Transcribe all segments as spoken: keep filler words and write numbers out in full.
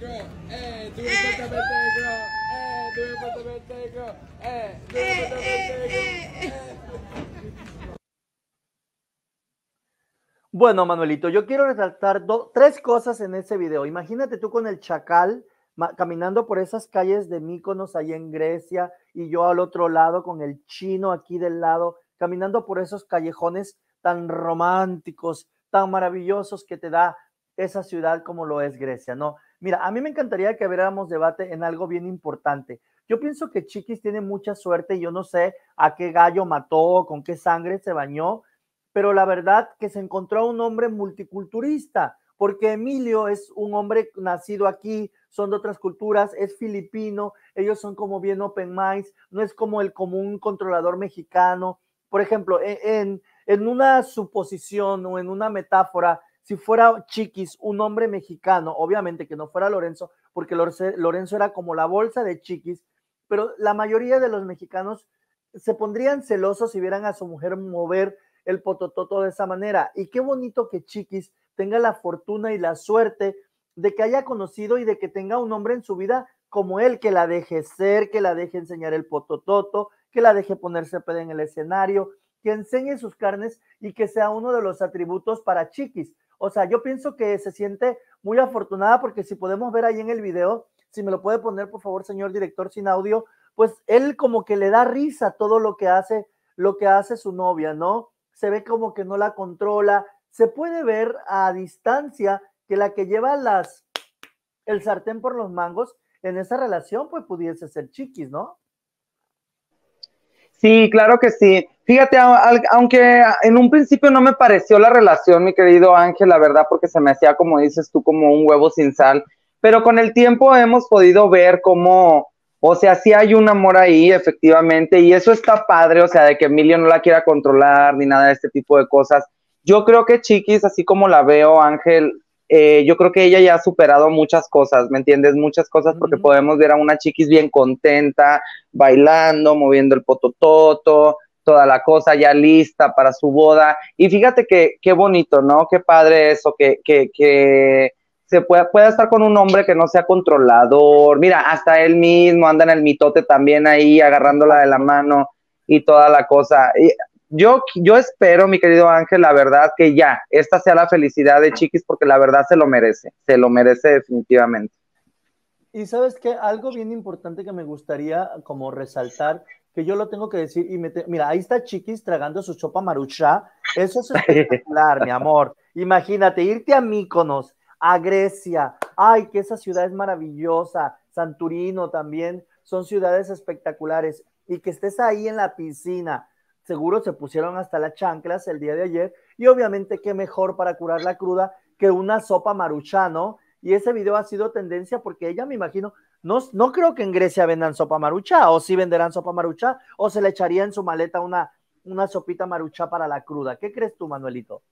girl. Eh, do it for the birthday girl. Eh, do it for the birthday girl. Eh, do it for the birthday girl. Bueno, Manuelito, yo quiero resaltar tres cosas en ese video. Imagínate tú con el chacal caminando por esas calles de Mykonos allá en Grecia y yo al otro lado con el chino aquí del lado, caminando por esos callejones tan románticos, tan maravillosos que te da esa ciudad como lo es Grecia, ¿no? Mira, a mí me encantaría que abriéramos debate en algo bien importante. Yo pienso que Chiquis tiene mucha suerte y yo no sé a qué gallo mató, con qué sangre se bañó, pero la verdad que se encontró un hombre multiculturista, porque Emilio es un hombre nacido aquí, son de otras culturas, es filipino, ellos son como bien open minds, no es como el común controlador mexicano. Por ejemplo, en, en una suposición o en una metáfora, si fuera Chiquis un hombre mexicano, obviamente que no fuera Lorenzo, porque Lorenzo era como la bolsa de Chiquis, pero la mayoría de los mexicanos se pondrían celosos si vieran a su mujer mover el potototo de esa manera. Y qué bonito que Chiquis tenga la fortuna y la suerte de que haya conocido y de que tenga un hombre en su vida como él, que la deje ser, que la deje enseñar el potototo, que la deje ponerse peda en el escenario, que enseñe sus carnes y que sea uno de los atributos para Chiquis. O sea, yo pienso que se siente muy afortunada porque si podemos ver ahí en el video, si me lo puede poner por favor, señor director, sin audio, pues él como que le da risa todo lo que hace, lo que hace su novia, ¿no? Se ve como que no la controla, se puede ver a distancia que la que lleva las, el sartén por los mangos en esa relación, pues pudiese ser Chiquis, ¿no? Sí, claro que sí. Fíjate, aunque en un principio no me pareció la relación, mi querido Ángel, la verdad, porque se me hacía, como dices tú, como un huevo sin sal, pero con el tiempo hemos podido ver cómo, o sea, sí hay un amor ahí, efectivamente, y eso está padre, o sea, de que Emilio no la quiera controlar ni nada de este tipo de cosas. Yo creo que Chiquis, así como la veo, Ángel, eh, yo creo que ella ya ha superado muchas cosas, ¿me entiendes? Muchas cosas, porque uh-huh. podemos ver a una Chiquis bien contenta, bailando, moviendo el potototo, toda la cosa ya lista para su boda. Y fíjate que qué bonito, ¿no? Qué padre eso, que, que, que se pueda, pueda estar con un hombre que no sea controlador. Mira, hasta él mismo anda en el mitote también ahí, agarrándola de la mano y toda la cosa. Y yo, yo espero, mi querido Ángel, la verdad que ya, esta sea la felicidad de Chiquis, porque la verdad se lo merece, se lo merece definitivamente. Y sabes qué, algo bien importante que me gustaría como resaltar, que yo lo tengo que decir, y me te... mira, ahí está Chiquis tragando su sopa maruchá, eso es espectacular, mi amor. Imagínate, irte a Mykonos, a Grecia, ay, que esa ciudad es maravillosa, Santurino también, son ciudades espectaculares, y que estés ahí en la piscina, seguro se pusieron hasta las chanclas el día de ayer, y obviamente qué mejor para curar la cruda que una sopa maruchá, ¿no? Y ese video ha sido tendencia porque ella, me imagino, no, no creo que en Grecia vendan sopa maruchá, o sí venderán sopa maruchá, o se le echaría en su maleta una, una sopita maruchá para la cruda. ¿Qué crees tú, Manuelito?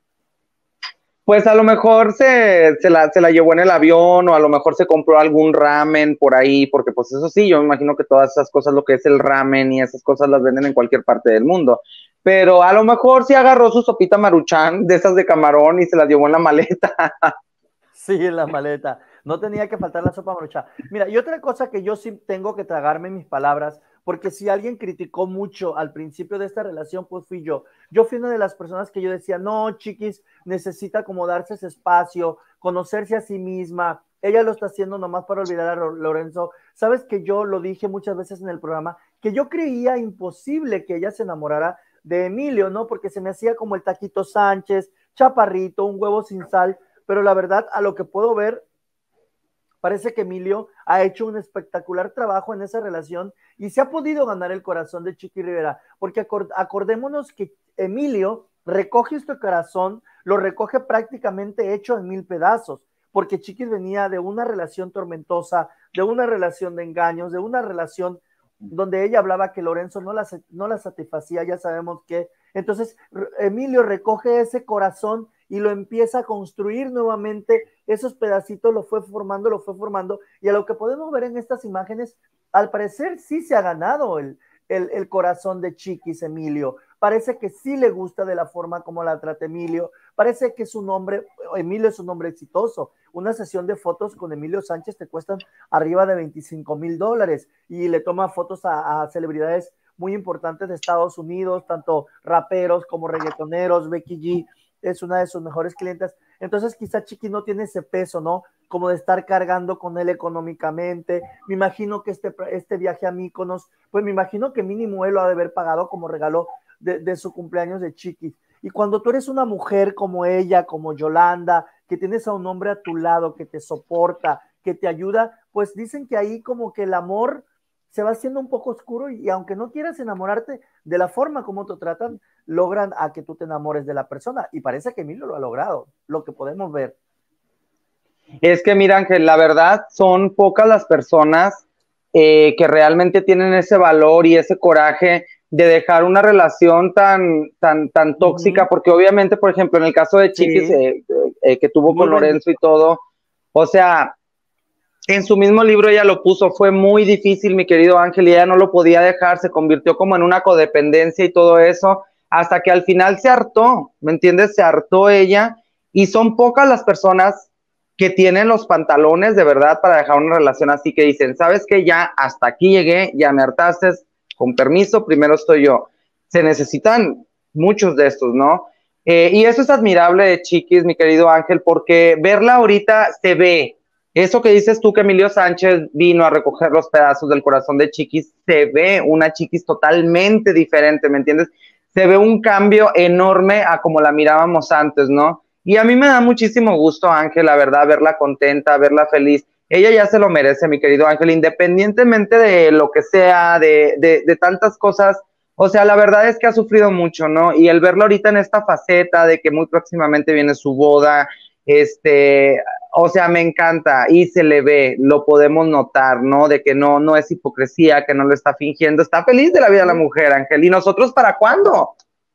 Pues a lo mejor se, se, la, se la llevó en el avión, o a lo mejor se compró algún ramen por ahí, porque pues eso sí, yo me imagino que todas esas cosas, lo que es el ramen y esas cosas las venden en cualquier parte del mundo. Pero a lo mejor sí agarró su sopita maruchán de esas de camarón y se las llevó en la maleta. Sí, en la maleta. No tenía que faltar la sopa maruchá. Mira, y otra cosa que yo sí tengo que tragarme mis palabras, porque si alguien criticó mucho al principio de esta relación, pues fui yo. Yo fui una de las personas que yo decía, no, Chiquis, necesita como darse ese espacio, conocerse a sí misma. Ella lo está haciendo nomás para olvidar a Lorenzo. Sabes que yo lo dije muchas veces en el programa, que yo creía imposible que ella se enamorara de Emilio, ¿no? Porque se me hacía como el Taquito Sánchez, chaparrito, un huevo sin sal, pero la verdad, a lo que puedo ver, parece que Emilio ha hecho un espectacular trabajo en esa relación y se ha podido ganar el corazón de Chiqui Rivera, porque acordémonos que Emilio recoge este corazón, lo recoge prácticamente hecho en mil pedazos, porque Chiquis venía de una relación tormentosa, de una relación de engaños, de una relación donde ella hablaba que Lorenzo no la, no la satisfacía, ya sabemos que. Entonces, Emilio recoge ese corazón y lo empieza a construir nuevamente, esos pedacitos lo fue formando, lo fue formando, y a lo que podemos ver en estas imágenes, al parecer sí se ha ganado el, el, el corazón de Chiquis, Emilio, parece que sí le gusta de la forma como la trata Emilio, parece que es un hombre, Emilio es un hombre exitoso. Una sesión de fotos con Emilio Sánchez te cuestan arriba de veinticinco mil dólares y le toma fotos a, a celebridades muy importantes de Estados Unidos, tanto raperos como reggaetoneros. Becky G es una de sus mejores clientes. Entonces quizá Chiquis no tiene ese peso, ¿no? Como de estar cargando con él económicamente. Me imagino que este, este viaje a Míconos, pues me imagino que mínimo él lo ha de haber pagado como regalo de, de su cumpleaños de Chiquis. Y cuando tú eres una mujer como ella, como Yolanda, que tienes a un hombre a tu lado, que te soporta, que te ayuda, pues dicen que ahí como que el amor se va haciendo un poco oscuro y, y aunque no quieras enamorarte de la forma como te tratan, logran a que tú te enamores de la persona. Y parece que Emilio lo ha logrado, lo que podemos ver. Es que mira, Ángel, la verdad son pocas las personas eh, que realmente tienen ese valor y ese coraje de dejar una relación tan, tan, tan tóxica, uh-huh. Porque obviamente, por ejemplo, en el caso de Chiquis, sí. eh, eh, que tuvo muy con Lorenzo bendito. Y todo, o sea, en su mismo libro ella lo puso, fue muy difícil, mi querido Ángel, y ella no lo podía dejar, se convirtió como en una codependencia y todo eso, hasta que al final se hartó, ¿me entiendes? Se hartó ella, y son pocas las personas que tienen los pantalones de verdad para dejar una relación así, que dicen, ¿sabes qué? Ya hasta aquí llegué, ya me hartaste, con permiso, primero estoy yo. Se necesitan muchos de estos, ¿no? Eh, y eso es admirable de Chiquis, mi querido Ángel, porque verla ahorita se ve. Eso que dices tú, que Emilio Sánchez vino a recoger los pedazos del corazón de Chiquis, se ve una Chiquis totalmente diferente, ¿me entiendes? Se ve un cambio enorme a como la mirábamos antes, ¿no? Y a mí me da muchísimo gusto, Ángel, la verdad, verla contenta, verla feliz. Ella ya se lo merece, mi querido Ángel, independientemente de lo que sea, de, de, de tantas cosas. O sea, la verdad es que ha sufrido mucho, ¿no? Y el verlo ahorita en esta faceta de que muy próximamente viene su boda, este, o sea, me encanta y se le ve, lo podemos notar, ¿no? De que no, no es hipocresía, que no lo está fingiendo. Está feliz de la vida de la mujer, Ángel. ¿Y nosotros para cuándo?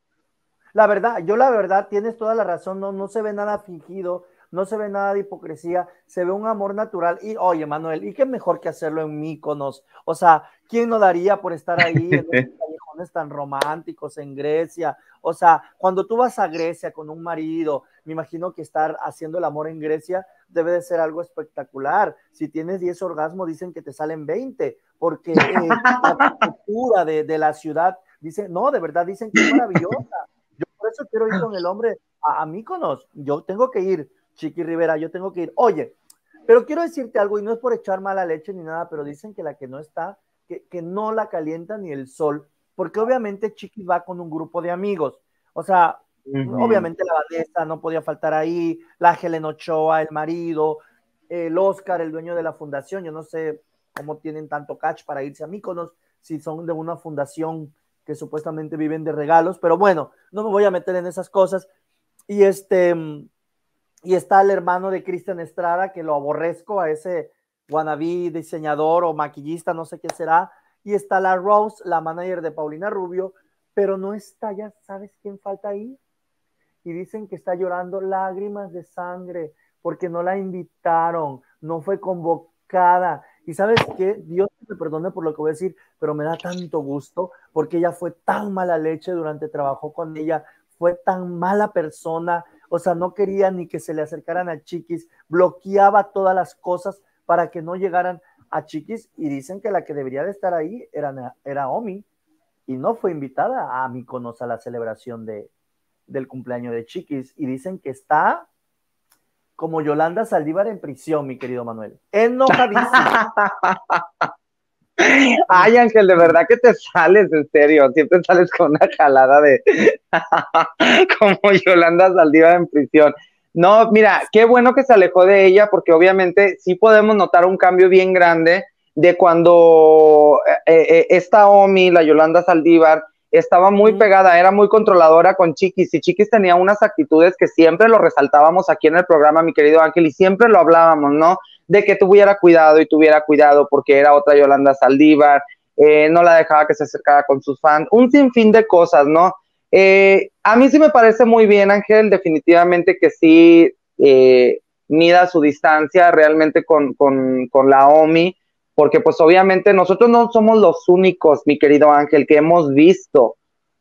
La verdad, yo la verdad, tienes toda la razón, no, no se ve nada fingido, no se ve nada de hipocresía, se ve un amor natural. Y oye, Manuel, ¿y qué mejor que hacerlo en Míconos? O sea, ¿quién no daría por estar ahí en esos callejones tan románticos en Grecia? O sea, cuando tú vas a Grecia con un marido, me imagino que estar haciendo el amor en Grecia debe de ser algo espectacular. Si tienes diez orgasmos, dicen que te salen veinte, porque eh, la cultura de, de la ciudad, dicen, no, de verdad, dicen que es maravillosa. Yo por eso quiero ir con el hombre a, a Míconos. Yo tengo que ir, Chiqui Rivera, yo tengo que ir. Oye, pero quiero decirte algo, y no es por echar mala leche ni nada, pero dicen que la que no está, que, que no la calienta ni el sol, porque obviamente Chiqui va con un grupo de amigos. O sea, uh-huh. Obviamente la Vanessa no podía faltar ahí, la Helen Ochoa, el marido, el Oscar, el dueño de la fundación. Yo no sé cómo tienen tanto catch para irse a Míconos, si son de una fundación que supuestamente viven de regalos, pero bueno, no me voy a meter en esas cosas. Y este, y está el hermano de Cristian Estrada, que lo aborrezco, a ese wannabe diseñador o maquillista, no sé qué será. Y está la Rose, la manager de Paulina Rubio, pero no está, ya sabes quién falta ahí. Y dicen que está llorando lágrimas de sangre, porque no la invitaron, no fue convocada. Y ¿sabes qué? Dios me perdone por lo que voy a decir, pero me da tanto gusto, porque ella fue tan mala leche durante trabajó con ella, fue tan mala persona, o sea, no quería ni que se le acercaran a Chiquis, bloqueaba todas las cosas para que no llegaran a Chiquis, y dicen que la que debería de estar ahí era, era Omi, y no fue invitada a Míconos a la celebración de, del cumpleaños de Chiquis, y dicen que está como Yolanda Saldívar en prisión, mi querido Manuel. Enojadísimo. Ay, Ángel, de verdad que te sales, en serio. Siempre sales con una jalada de como Yolanda Saldívar en prisión. No, mira, qué bueno que se alejó de ella, porque obviamente sí podemos notar un cambio bien grande de cuando eh, eh, esta Omi, la Yolanda Saldívar, estaba muy mm. pegada, era muy controladora con Chiquis, y Chiquis tenía unas actitudes que siempre lo resaltábamos aquí en el programa, mi querido Ángel, y siempre lo hablábamos, ¿no? De que tuviera cuidado y tuviera cuidado porque era otra Yolanda Saldívar, eh, no la dejaba que se acercara con sus fans, un sinfín de cosas, ¿no? Eh, a mí sí me parece muy bien, Ángel, definitivamente que sí eh, mida su distancia realmente con, con, con la Omi, porque pues obviamente nosotros no somos los únicos, mi querido Ángel, que hemos visto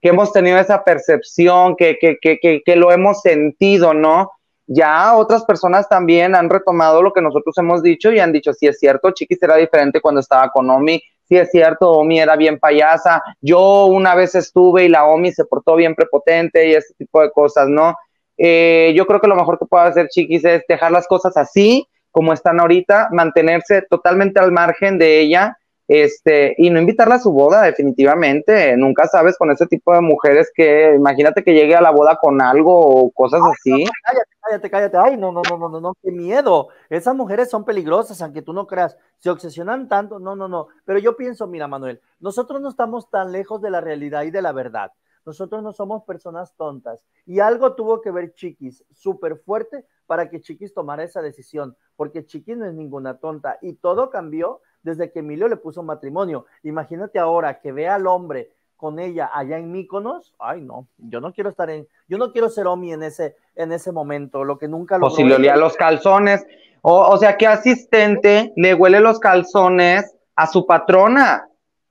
que hemos tenido esa percepción, que, que, que, que, que lo hemos sentido, ¿no? Ya otras personas también han retomado lo que nosotros hemos dicho y han dicho, sí es cierto, Chiquis era diferente cuando estaba con Omi, sí es cierto, Omi era bien payasa, yo una vez estuve y la Omi se portó bien prepotente y ese tipo de cosas, ¿no? Eh, yo creo que lo mejor que puede hacer Chiquis es dejar las cosas así, como están ahorita, mantenerse totalmente al margen de ella, este, y no invitarla a su boda, definitivamente. Nunca sabes con ese tipo de mujeres que, imagínate que llegue a la boda con algo o cosas Ay, así. no, cállate, cállate, cállate. Ay, no, no, no, no, no, no, qué miedo. Esas mujeres son peligrosas, aunque tú no creas. Se obsesionan tanto, no, no, no. Pero yo pienso, mira, Manuel, nosotros no estamos tan lejos de la realidad y de la verdad. Nosotros no somos personas tontas. Y algo tuvo que ver Chiquis, súper fuerte, para que Chiquis tomara esa decisión, porque Chiquis no es ninguna tonta. Y todo cambió desde que Emilio le puso matrimonio. Imagínate ahora que vea al hombre con ella allá en Míconos. Ay, no, yo no quiero estar en, yo no quiero ser Omi en ese, en ese momento, lo que nunca O logró. si le olía los calzones. O, o sea, ¿qué asistente le huele los calzones a su patrona?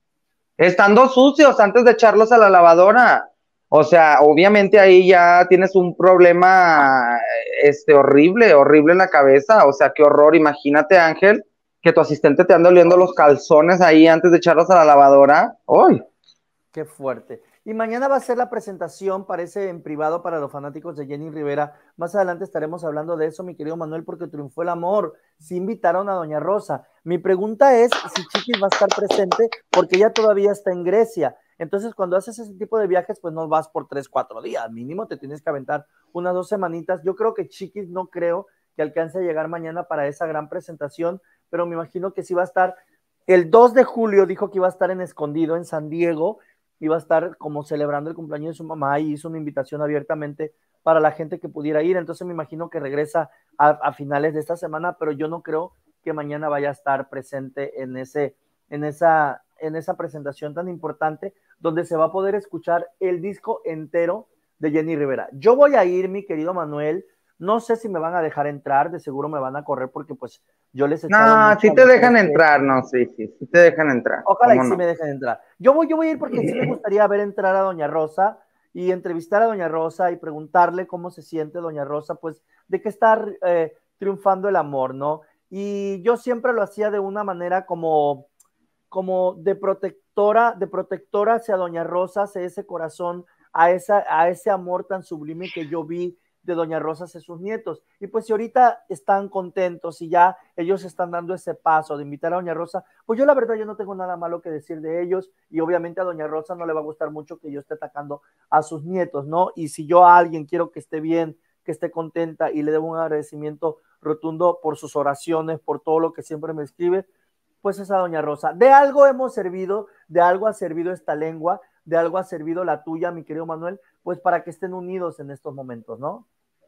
Estando sucios antes de echarlos a la lavadora. O sea, obviamente ahí ya tienes un problema este, horrible, horrible en la cabeza. O sea, qué horror. Imagínate, Ángel, que tu asistente te anda oliendo los calzones ahí antes de echarlos a la lavadora. ¡Uy! Qué fuerte. Y mañana va a ser la presentación, parece en privado para los fanáticos de Jenny Rivera. Más adelante estaremos hablando de eso, mi querido Manuel, porque triunfó el amor. Sí invitaron a Doña Rosa. Mi pregunta es si Chiquis va a estar presente, porque ella todavía está en Grecia. Entonces, cuando haces ese tipo de viajes, pues no vas por tres, cuatro días. Mínimo te tienes que aventar unas dos semanitas. Yo creo que Chiquis no creo que alcance a llegar mañana para esa gran presentación, pero me imagino que sí va a estar. El dos de julio dijo que iba a estar en Escondido, en San Diego. Iba a estar como celebrando el cumpleaños de su mamá y hizo una invitación abiertamente para la gente que pudiera ir. Entonces me imagino que regresa a, a finales de esta semana, pero yo no creo que mañana vaya a estar presente en, ese, en, esa, en esa presentación tan importante donde se va a poder escuchar el disco entero de Jenny Rivera. Yo voy a ir, mi querido Manuel. No sé si me van a dejar entrar, de seguro me van a correr porque pues yo les he echado No, sí te dejan entrar, no, sí, sí, sí te dejan entrar. Ojalá y ¿Cómo sí no? me dejen entrar. Yo voy, yo voy a ir porque sí me gustaría ver entrar a Doña Rosa y entrevistar a Doña Rosa y preguntarle cómo se siente Doña Rosa, pues de que está eh, triunfando el amor, ¿no? Y yo siempre lo hacía de una manera como, como de protectora, de protectora hacia Doña Rosa, hacia ese corazón, a, esa, a ese amor tan sublime que yo vi de Doña Rosa hacia sus nietos. Y pues si ahorita están contentos y ya ellos están dando ese paso de invitar a Doña Rosa, pues yo la verdad yo no tengo nada malo que decir de ellos y obviamente a Doña Rosa no le va a gustar mucho que yo esté atacando a sus nietos, ¿no? Y si yo a alguien quiero que esté bien, que esté contenta y le debo un agradecimiento rotundo por sus oraciones, por todo lo que siempre me escribe, pues es a Doña Rosa. De algo hemos servido, de algo ha servido esta lengua, de algo ha servido la tuya, mi querido Manuel, pues para que estén unidos en estos momentos, ¿no?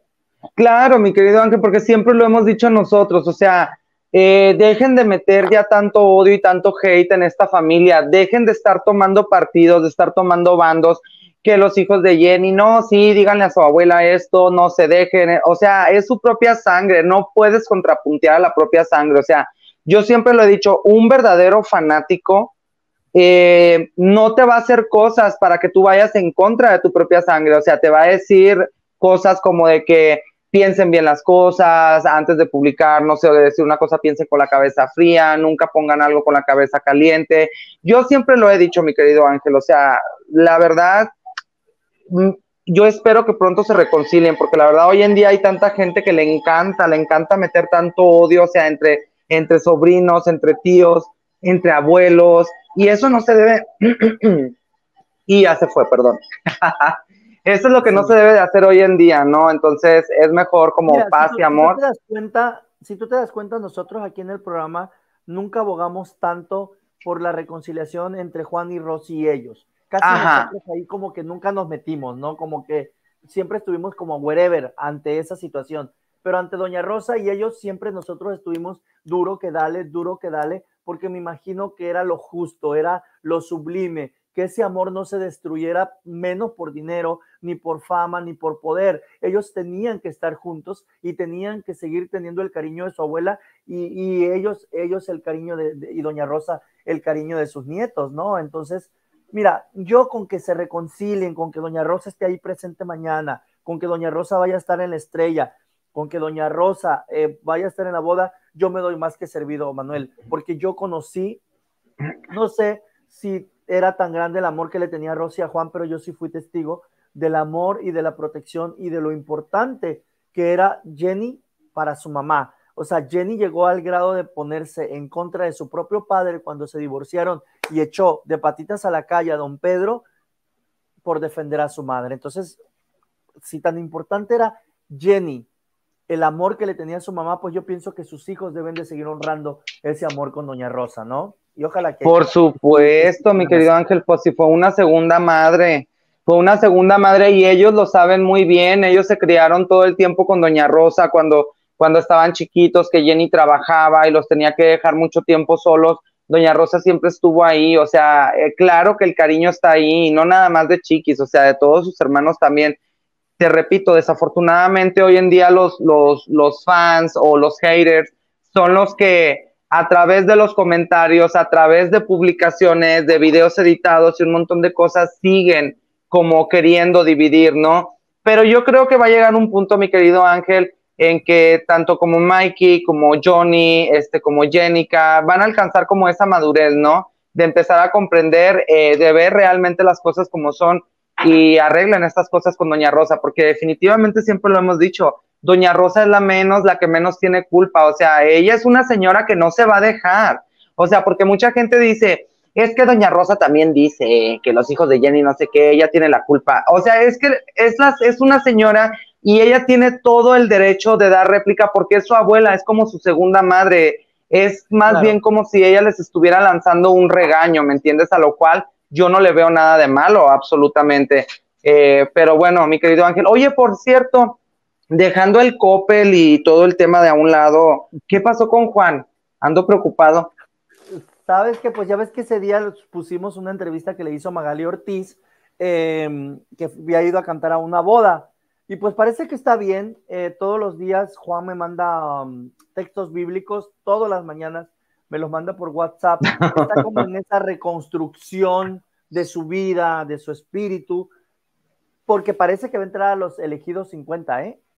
Claro, mi querido Ángel, porque siempre lo hemos dicho nosotros, o sea, eh, dejen de meter ya tanto odio y tanto hate en esta familia, dejen de estar tomando partidos, de estar tomando bandos, que los hijos de Jenny, no, sí, díganle a su abuela esto, no se dejen, o sea, es su propia sangre, no puedes contrapuntear a la propia sangre, o sea, yo siempre lo he dicho, un verdadero fanático eh, no te va a hacer cosas para que tú vayas en contra de tu propia sangre, o sea, te va a decir cosas como de que piensen bien las cosas antes de publicar, no sé, de decir una cosa, piensen con la cabeza fría, nunca pongan algo con la cabeza caliente. Yo siempre lo he dicho, mi querido Ángel, o sea, la verdad, yo espero que pronto se reconcilien, porque la verdad hoy en día hay tanta gente que le encanta, le encanta meter tanto odio, o sea, entre, entre sobrinos, entre tíos, entre abuelos, y eso no se debe, y ya se fue, perdón. Eso es lo que sí. No se debe de hacer hoy en día, ¿no? Entonces es mejor como Mira, paz si tú, y amor. Si tú, te das cuenta, si tú te das cuenta, nosotros aquí en el programa nunca abogamos tanto por la reconciliación entre Juan y Rosy y ellos. Casi Ajá. nosotros ahí como que nunca nos metimos, ¿no? Como que siempre estuvimos como wherever ante esa situación. Pero ante Doña Rosa y ellos siempre nosotros estuvimos duro que dale, duro que dale, porque me imagino que era lo justo, era lo sublime, que ese amor no se destruyera menos por dinero, ni por fama, ni por poder. Ellos tenían que estar juntos y tenían que seguir teniendo el cariño de su abuela y, y ellos, ellos el cariño de, de, y Doña Rosa el cariño de sus nietos, ¿no? Entonces, Mira, yo con que se reconcilien, con que doña Rosa esté ahí presente mañana, con que doña Rosa vaya a estar en la estrella, con que doña Rosa eh, vaya a estar en la boda, yo me doy más que servido, Manuel, porque yo conocí, no sé si era tan grande el amor que le tenía Rosy a Juan, pero yo sí fui testigo del amor y de la protección y de lo importante que era Jenny para su mamá. O sea, Jenny llegó al grado de ponerse en contra de su propio padre cuando se divorciaron y echó de patitas a la calle a don Pedro por defender a su madre. Entonces, si tan importante era Jenny, el amor que le tenía a su mamá, pues yo pienso que sus hijos deben de seguir honrando ese amor con doña Rosa, ¿no? Y ojalá que... Por supuesto, mi querido Ángel, pues si fue una segunda madre, fue una segunda madre y ellos lo saben muy bien, ellos se criaron todo el tiempo con doña Rosa cuando, cuando estaban chiquitos, que Jenny trabajaba y los tenía que dejar mucho tiempo solos, doña Rosa siempre estuvo ahí, o sea, eh, claro que el cariño está ahí, y no nada más de Chiquis, o sea, de todos sus hermanos también. Te repito, desafortunadamente hoy en día los, los, los fans o los haters son los que a través de los comentarios, a través de publicaciones, de videos editados y un montón de cosas siguen como queriendo dividir, ¿no? Pero yo creo que va a llegar un punto, mi querido Ángel, en que tanto como Mikey, como Johnny, este, como Jenica, van a alcanzar como esa madurez, ¿no? De empezar a comprender, eh, de ver realmente las cosas como son y arreglen estas cosas con doña Rosa, porque definitivamente siempre lo hemos dicho, doña Rosa es la menos, la que menos tiene culpa, o sea, ella es una señora que no se va a dejar, o sea, porque mucha gente dice, es que doña Rosa también dice que los hijos de Jenny no sé qué, ella tiene la culpa, o sea, es que es, la, es una señora y ella tiene todo el derecho de dar réplica porque es su abuela, es como su segunda madre, es más Claro. bien como si ella les estuviera lanzando un regaño, ¿me entiendes? A lo cual yo no le veo nada de malo, absolutamente. Eh, pero bueno, mi querido Ángel, oye, por cierto, dejando el Coppel y todo el tema de a un lado, ¿qué pasó con Juan? Ando preocupado. Sabes que pues ya ves que ese día pusimos una entrevista que le hizo Magali Ortiz, eh, que había ido a cantar a una boda. Y pues parece que está bien. Eh, todos los días Juan me manda um, textos bíblicos, todas las mañanas me los manda por WhatsApp. Está como en esa reconstrucción de su vida, de su espíritu, porque parece que va a entrar a los elegidos cincuenta, ¿eh?